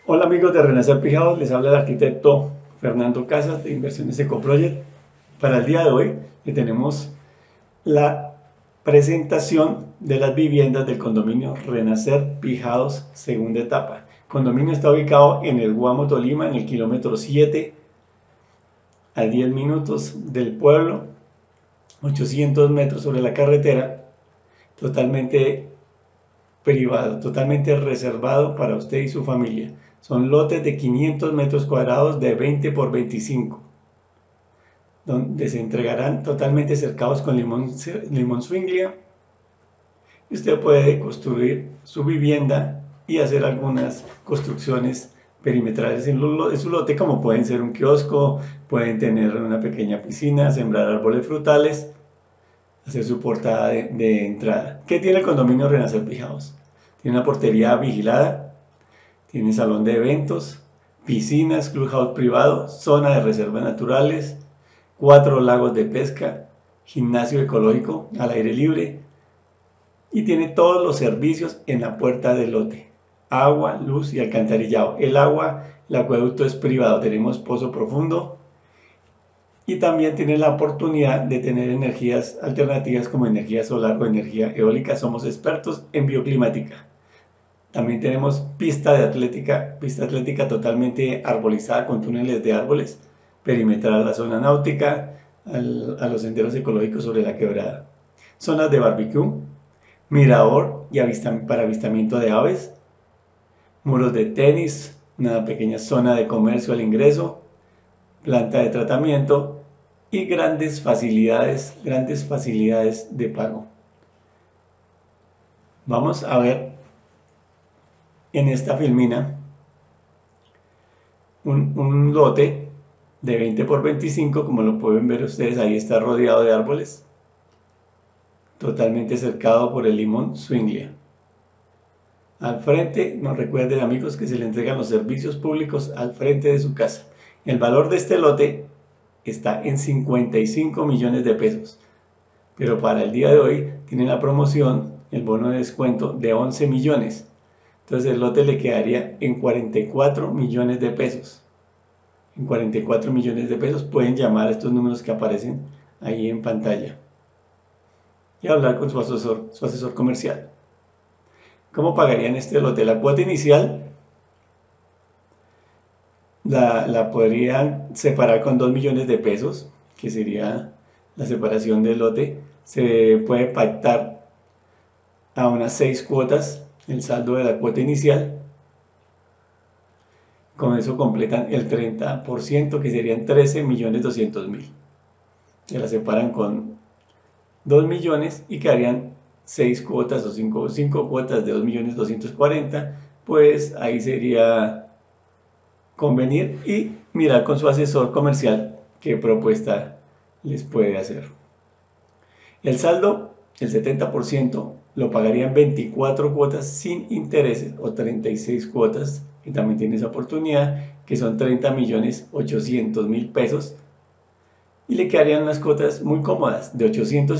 Hola amigos de Renacer Pijados, les habla el arquitecto Fernando Casas de Inversiones Ecoproject. Para el día de hoy le tenemos la presentación de las viviendas del condominio Renacer Pijados segunda etapa. El condominio está ubicado en el Guamo, Tolima, en el kilómetro 7, a 10 minutos del pueblo, 800 metros sobre la carretera, totalmente privado, totalmente reservado para usted y su familia. Son lotes de 500 metros cuadrados de 20 por 25, donde se entregarán totalmente cercados con limón swinglia, y usted puede construir su vivienda y hacer algunas construcciones perimetrales en su lote, como pueden ser un kiosco, pueden tener una pequeña piscina, sembrar árboles frutales, hacer su portada de entrada. ¿Qué tiene el condominio Renacer Pijados? Tiene una portería vigilada, tiene salón de eventos, piscinas, clubhouse privado, zona de reservas naturales, 4 lagos de pesca, gimnasio ecológico al aire libre y tiene todos los servicios en la puerta del lote: agua, luz y alcantarillado. El agua, el acueducto es privado, tenemos pozo profundo y también tiene la oportunidad de tener energías alternativas como energía solar o energía eólica. Somos expertos en bioclimática. También tenemos pista atlética totalmente arbolizada con túneles de árboles, perimetral a la zona náutica, a los senderos ecológicos sobre la quebrada. Zonas de barbecue, mirador y para avistamiento de aves, muros de tenis, una pequeña zona de comercio al ingreso, planta de tratamiento y grandes facilidades de pago. Vamos a ver en esta filmina un lote de 20 por 25, como lo pueden ver ustedes, ahí está rodeado de árboles, totalmente cercado por el limón swinglia. Al frente, nos recuerden amigos que se le entregan los servicios públicos al frente de su casa. El valor de este lote está en 55 millones de pesos, pero para el día de hoy tiene la promoción, el bono de descuento de 11 millones. Entonces el lote le quedaría en 44 millones de pesos. En 44 millones de pesos pueden llamar a estos números que aparecen ahí en pantalla y hablar con su asesor comercial. ¿Cómo pagarían este lote? La cuota inicial la podrían separar con 2 millones de pesos, que sería la separación del lote. Se puede pactar a unas 6 cuotas el saldo de la cuota inicial. Con eso completan el 30%, que serían 13.200.000. Se la separan con 2 millones y quedarían 6 cuotas o 5 cuotas de 2.240.000. Pues ahí sería convenir y mirar con su asesor comercial qué propuesta les puede hacer. El saldo, el 70%, lo pagarían 24 cuotas sin intereses o 36 cuotas, que también tiene esa oportunidad, que son 30.800.000 pesos, y le quedarían unas cuotas muy cómodas de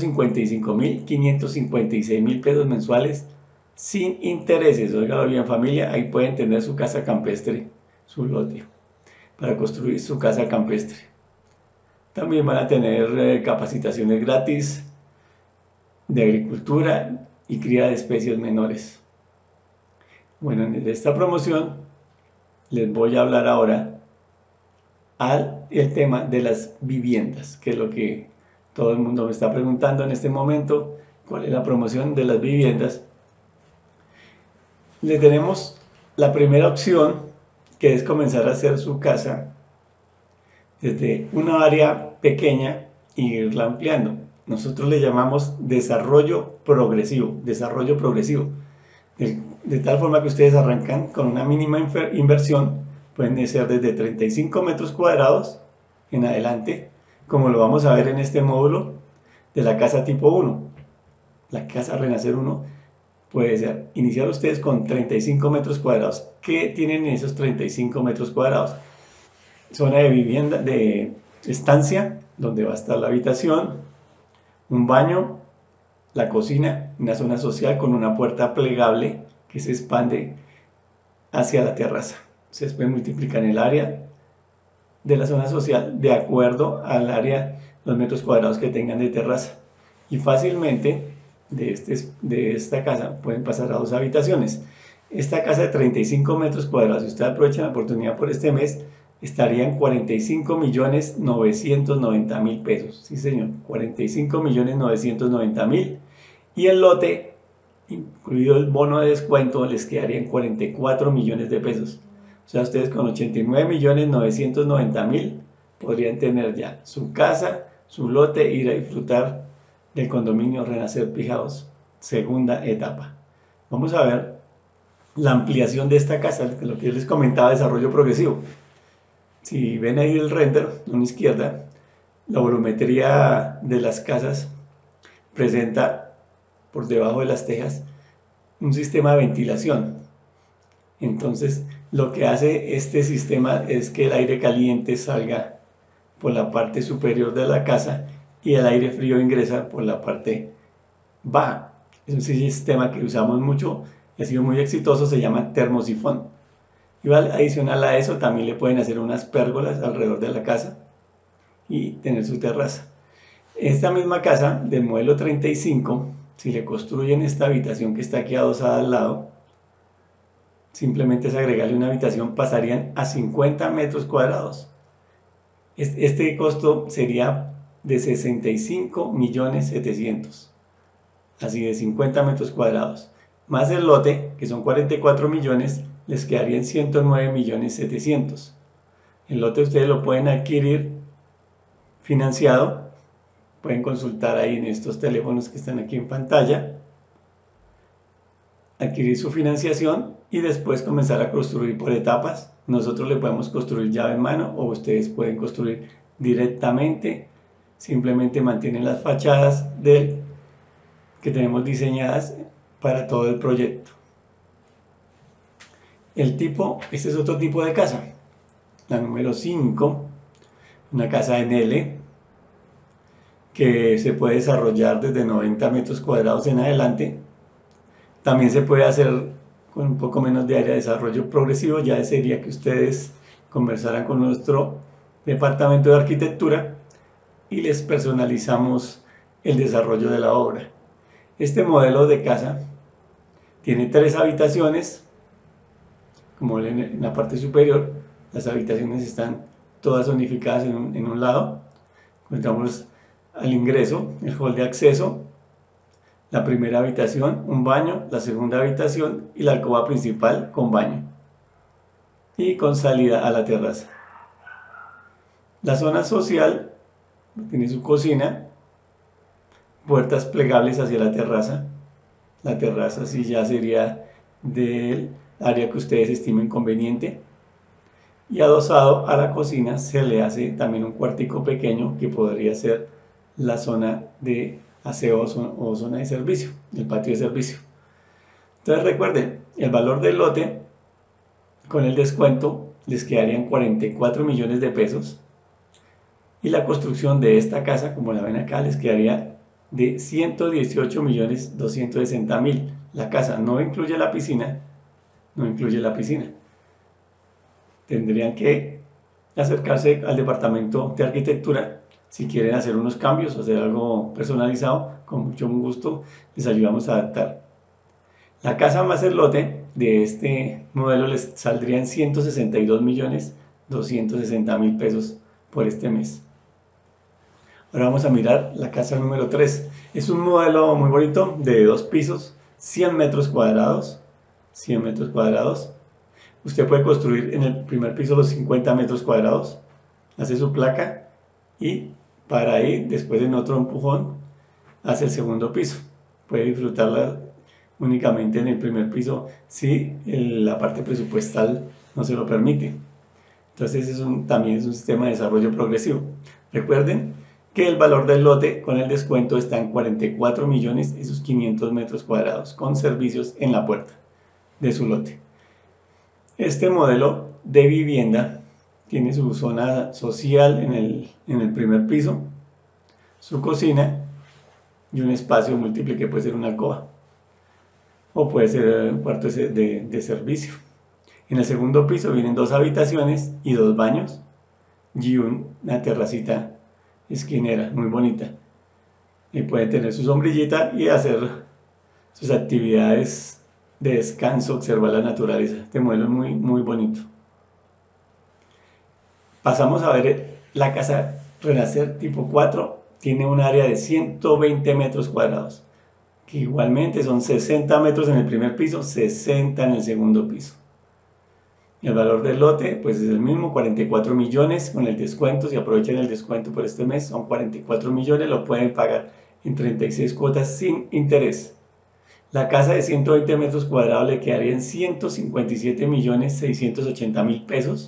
855.556.000 pesos mensuales sin intereses. Óigalo bien familia, ahí pueden tener su casa campestre, su lote, para construir su casa campestre. También van a tener capacitaciones gratis de agricultura y cría de especies menores. Bueno, en esta promoción les voy a hablar ahora el tema de las viviendas, que es lo que todo el mundo me está preguntando en este momento: ¿cuál es la promoción de las viviendas? Le tenemos la primera opción, que es comenzar a hacer su casa desde una área pequeña e irla ampliando. Nosotros le llamamos desarrollo progresivo, de tal forma que ustedes arrancan con una mínima inversión, pueden ser desde 35 metros cuadrados en adelante, como lo vamos a ver en este módulo de la casa tipo 1. La casa Renacer 1 puede ser iniciar ustedes con 35 metros cuadrados. ¿Qué tienen esos 35 metros cuadrados? Zona de vivienda, de estancia, donde va a estar la habitación, un baño, la cocina, una zona social con una puerta plegable que se expande hacia la terraza. Ustedes pueden multiplicar el área de la zona social de acuerdo al área, los metros cuadrados que tengan de terraza. Y fácilmente de esta casa pueden pasar a 2 habitaciones. Esta casa de 35 metros cuadrados, si usted aprovecha la oportunidad por este mes, estaría en 45.990.000 pesos. Sí, señor, 45.990.000. Y el lote, incluido el bono de descuento, les quedaría en 44 millones de pesos. O sea, ustedes con 89.990.000 podrían tener ya su casa, su lote e ir a disfrutar del condominio Renacer Pijaos, segunda etapa. Vamos a ver la ampliación de esta casa, lo que yo les comentaba, desarrollo progresivo. Si ven ahí el render a la izquierda, la volumetría de las casas presenta por debajo de las tejas un sistema de ventilación. Entonces, lo que hace este sistema es que el aire caliente salga por la parte superior de la casa y el aire frío ingresa por la parte baja. Es un sistema que usamos mucho y ha sido muy exitoso, se llama termosifón. Y adicional a eso también le pueden hacer unas pérgolas alrededor de la casa y tener su terraza. Esta misma casa del modelo 35, si le construyen esta habitación que está aquí adosada al lado, simplemente es agregarle una habitación, pasarían a 50 metros cuadrados. Este costo sería de 65.700.000, así de 50 metros cuadrados. Más el lote, que son 44 millones, les quedarían 109.700.000. El lote ustedes lo pueden adquirir financiado. Pueden consultar ahí en estos teléfonos que están aquí en pantalla, adquirir su financiación y después comenzar a construir por etapas. Nosotros le podemos construir llave en mano o ustedes pueden construir directamente. Simplemente mantienen las fachadas que tenemos diseñadas para todo el proyecto. Este es otro tipo de casa. La número 5, una casa en L, que se puede desarrollar desde 90 metros cuadrados en adelante. También se puede hacer con un poco menos de área de desarrollo progresivo. Ya sería que ustedes conversaran con nuestro departamento de arquitectura y les personalizamos el desarrollo de la obra. Este modelo de casa tiene 3 habitaciones. Como ven en la parte superior, las habitaciones están todas unificadas en un lado. Encontramos al ingreso el hall de acceso, la primera habitación, un baño, la segunda habitación y la alcoba principal con baño y con salida a la terraza. La zona social tiene su cocina, puertas plegables hacia la terraza. La terraza sí ya sería del área que ustedes estimen conveniente. Y adosado a la cocina se le hace también un cuartico pequeño que podría ser la zona de aseo o zona de servicio, el patio de servicio. Entonces recuerden, el valor del lote con el descuento les quedarían 44 millones de pesos y la construcción de esta casa, como la ven acá, les quedaría de 118.260.000. La casa no incluye la piscina, Tendrían que acercarse al departamento de arquitectura si quieren hacer unos cambios o hacer algo personalizado. Con mucho gusto les ayudamos a adaptar. La casa más el lote de este modelo les saldría en 162.260.000 pesos por este mes. Ahora vamos a mirar la casa número 3. Es un modelo muy bonito de 2 pisos, 100 metros cuadrados. Usted puede construir en el primer piso los 50 metros cuadrados, hace su placa y para ahí, después en otro empujón, hace el segundo piso. Puede disfrutarla únicamente en el primer piso si la parte presupuestal no se lo permite. Entonces también es un sistema de desarrollo progresivo. Recuerden que el valor del lote con el descuento está en 44 millones y sus 500 metros cuadrados con servicios en la puerta de su lote. Este modelo de vivienda tiene su zona social en el primer piso, su cocina y un espacio múltiple que puede ser una alcoba o puede ser un cuarto de servicio. En el segundo piso vienen 2 habitaciones y 2 baños y una terracita esquinera muy bonita. Y pueden tener su sombrillita y hacer sus actividades de descanso, observar la naturaleza. Este modelo es muy bonito. Pasamos a ver la casa Renacer tipo 4. Tiene un área de 120 metros cuadrados, que igualmente son 60 metros en el primer piso, 60 en el segundo piso. El valor del lote pues es el mismo, 44 millones con el descuento. Si aprovechan el descuento por este mes, son 44 millones, lo pueden pagar en 36 cuotas sin interés. La casa de 120 metros cuadrados le quedaría en 157.680.000 pesos.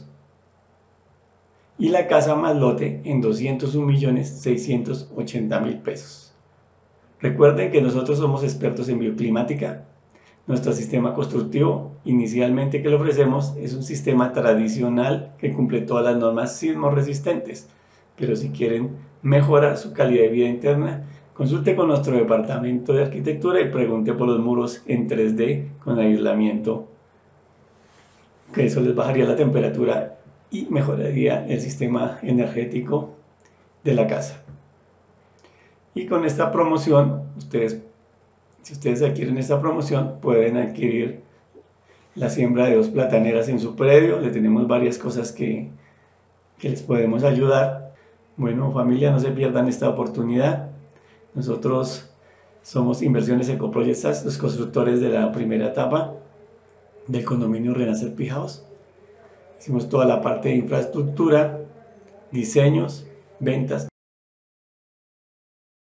Y la casa más lote en 201.680.000 pesos. Recuerden que nosotros somos expertos en bioclimática. Nuestro sistema constructivo inicialmente que le ofrecemos es un sistema tradicional que cumple todas las normas sismo resistentes. Pero si quieren mejorar su calidad de vida interna, consulte con nuestro departamento de arquitectura y pregunte por los muros en 3D con aislamiento, que eso les bajaría la temperatura y mejoraría el sistema energético de la casa. Y con esta promoción, si ustedes adquieren esta promoción, pueden adquirir la siembra de 2 plataneras en su predio. Le tenemos varias cosas que les podemos ayudar. Bueno, familia, no se pierdan esta oportunidad. Nosotros somos Inversiones Ecoproject SAS, los constructores de la primera etapa del condominio Renacer Pi House. Hicimos toda la parte de infraestructura, diseños, ventas